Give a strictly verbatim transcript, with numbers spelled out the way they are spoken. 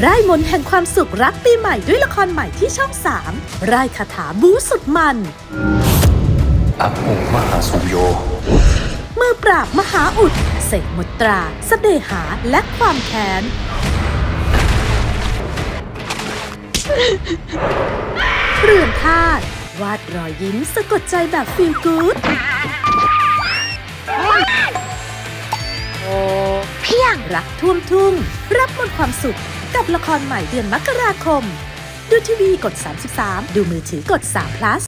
ร่ายมนต์แห่งความสุขรับปีใหม่ด้วยละครใหม่ที่ช่องสามร่ายคาถาบู๊สุดมันอัปองมหาสุโยมือปราบมหาอุดเสกมนตราเสน่หาและความแค้นเรือนธาตุวาดรอยยิ้มสะกดใจแบบฟีลกู๊ดเพียงรักท่วมทุ่งรับมวลความสุขกับละครใหม่เดือนมกราคมดูทีวีกดสามสิบสามดูมือถือกดสาม plus